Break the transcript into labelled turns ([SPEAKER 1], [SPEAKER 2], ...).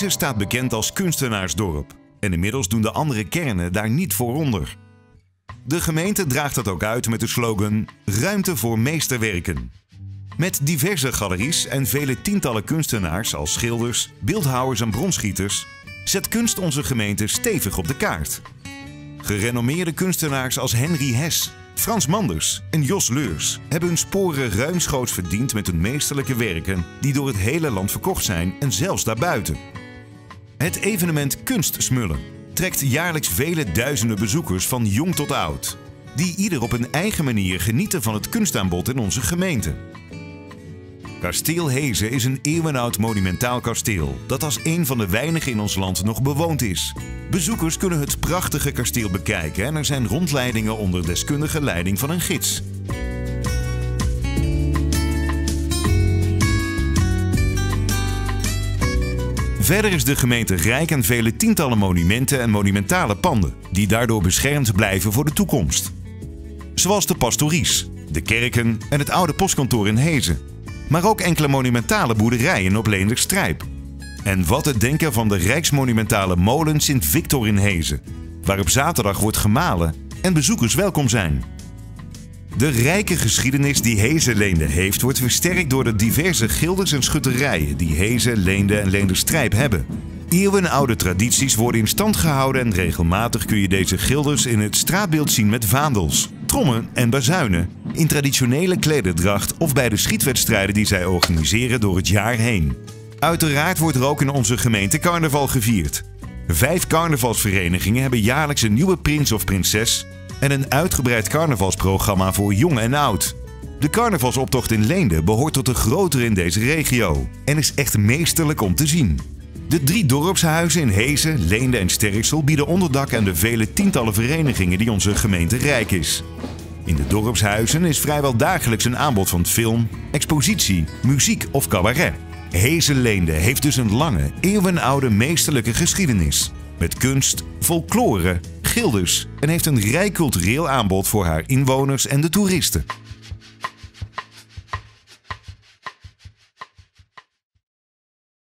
[SPEAKER 1] Hezen staat bekend als kunstenaarsdorp en inmiddels doen de andere kernen daar niet voor onder. De gemeente draagt dat ook uit met de slogan Ruimte voor meesterwerken. Met diverse galeries en vele tientallen kunstenaars als schilders, beeldhouwers en bronschieters zet kunst onze gemeente stevig op de kaart. Gerenommeerde kunstenaars als Henry Hes, Frans Manders en Jos Leurs hebben hun sporen ruimschoots verdiend met hun meesterlijke werken die door het hele land verkocht zijn en zelfs daarbuiten. Het evenement Kunstsmullen trekt jaarlijks vele duizenden bezoekers van jong tot oud, die ieder op hun eigen manier genieten van het kunstaanbod in onze gemeente. Kasteel Hezen is een eeuwenoud monumentaal kasteel dat als een van de weinigen in ons land nog bewoond is. Bezoekers kunnen het prachtige kasteel bekijken en er zijn rondleidingen onder deskundige leiding van een gids. Verder is de gemeente rijk aan vele tientallen monumenten en monumentale panden, die daardoor beschermd blijven voor de toekomst. Zoals de pastories, de kerken en het oude postkantoor in Hezen. Maar ook enkele monumentale boerderijen op Leenderstrijp. En wat te denken van de rijksmonumentale molen Sint-Victor in Hezen, waar op zaterdag wordt gemalen en bezoekers welkom zijn. De rijke geschiedenis die Hezen-Leende heeft, wordt versterkt door de diverse gilders en schutterijen die Hezen, Leende en Leenderstrijp hebben. Eeuwenoude tradities worden in stand gehouden en regelmatig kun je deze gilders in het straatbeeld zien met vaandels, trommen en bazuinen, in traditionele klederdracht of bij de schietwedstrijden die zij organiseren door het jaar heen. Uiteraard wordt er ook in onze gemeente carnaval gevierd. 5 carnavalsverenigingen hebben jaarlijks een nieuwe prins of prinses en een uitgebreid carnavalsprogramma voor jong en oud. De carnavalsoptocht in Leende behoort tot de grotere in deze regio en is echt meesterlijk om te zien. De 3 dorpshuizen in Hezen, Leende en Sterksel bieden onderdak aan de vele tientallen verenigingen die onze gemeente rijk is. In de dorpshuizen is vrijwel dagelijks een aanbod van film, expositie, muziek of cabaret. Hezen-Leende heeft dus een lange, eeuwenoude meesterlijke geschiedenis. Met kunst, folklore, gilders en heeft een rijk cultureel aanbod voor haar inwoners en de toeristen.